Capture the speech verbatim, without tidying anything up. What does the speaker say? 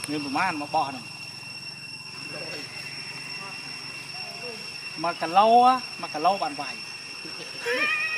người mà mà bò này mà cả lâu á mà cả lâu bạn vải